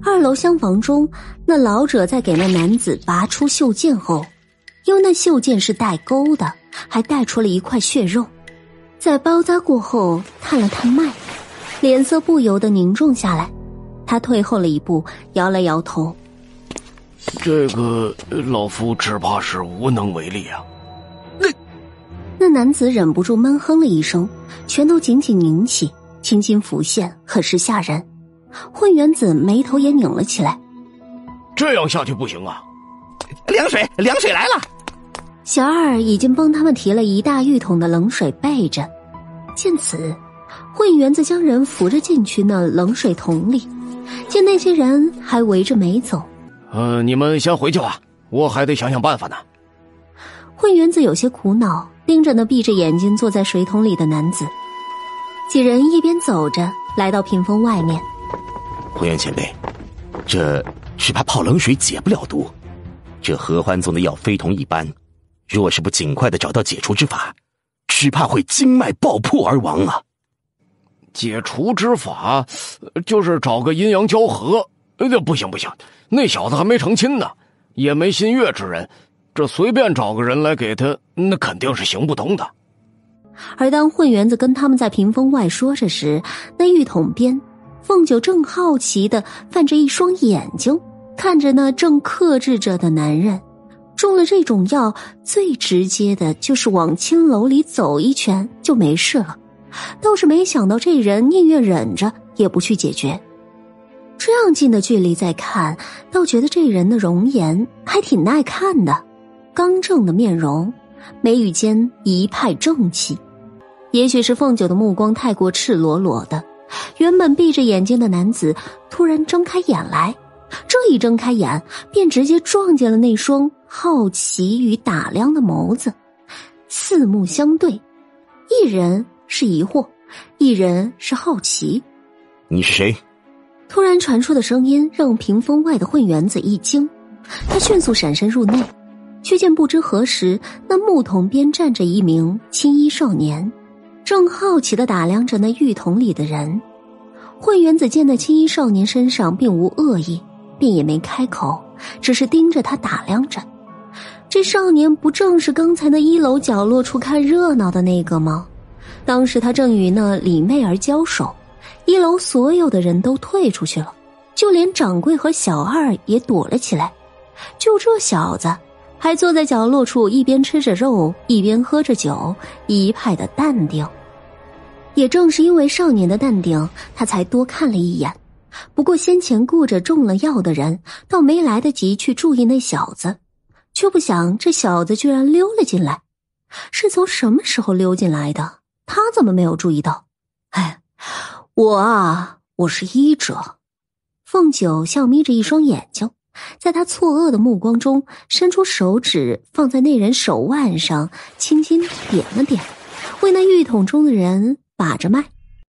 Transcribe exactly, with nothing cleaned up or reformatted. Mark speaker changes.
Speaker 1: 二楼厢房中，那老者在给那男子拔出袖剑后，因为那袖剑是带钩的，还带出了一块血肉。在包扎过后，探了探脉，脸色不由得凝重下来。他退后了一步，摇了摇头：“
Speaker 2: 这个老夫只怕是无能为力啊。”
Speaker 1: 那那男子忍不住闷哼了一声，拳头紧紧拧起，轻轻浮现，很是吓人。混元子眉头也拧了起来：“
Speaker 2: 这样下去不行啊！
Speaker 3: 凉水，凉水来了！”
Speaker 1: 小二已经帮他们提了一大浴桶的冷水备着。见此，混元子将人扶着进去那冷水桶里，见那些人还围着没走。
Speaker 2: 呃，你们先回去吧，我还得想想办法呢。
Speaker 1: 混元子有些苦恼，盯着那闭着眼睛坐在水桶里的男子。几人一边走着，来到屏风外面。
Speaker 3: 混元前辈，这只怕泡冷水解不了毒。这合欢宗的药非同一般，若是不尽快的找到解除之法，只怕会经脉爆破而亡啊！
Speaker 2: 解除之法，就是找个阴阳交合。呃，不行不行，那小子还没成亲呢，也没新月之人，这随便找个人来给他，那肯定是行不通的。
Speaker 1: 而当混元子跟他们在屏风外说着时，那浴桶边，凤九正好奇地泛着一双眼睛，看着那正克制着的男人。中了这种药，最直接的就是往青楼里走一圈就没事了。倒是没想到这人宁愿忍着也不去解决。这样近的距离再看，倒觉得这人的容颜还挺耐看的，刚正的面容，眉宇间一派正气。也许是凤九的目光太过赤裸裸的，原本闭着眼睛的男子突然睁开眼来，这一睁开眼便直接撞见了那双好奇与打量的眸子，四目相对，一人是疑惑，一人是好奇。
Speaker 3: 你是谁？
Speaker 1: 突然传出的声音让屏风外的混元子一惊，他迅速闪身入内，却见不知何时那木桶边站着一名青衣少年，正好奇地打量着那浴桶里的人。混元子见那青衣少年身上并无恶意，便也没开口，只是盯着他打量着。这少年不正是刚才那一楼角落处看热闹的那个吗？当时他正与那李媚儿交手，一楼所有的人都退出去了，就连掌柜和小二也躲了起来，就这小子还坐在角落处，一边吃着肉，一边喝着酒，一派的淡定。也正是因为少年的淡定，他才多看了一眼。不过先前顾着中了药的人，倒没来得及去注意那小子，却不想这小子居然溜了进来。是从什么时候溜进来的？他怎么没有注意到？哎，我啊，我是医者。凤九笑眯着一双眼睛，在他错愕的目光中，伸出手指放在那人手腕上，轻轻点了点，为那浴桶中的人把着脉。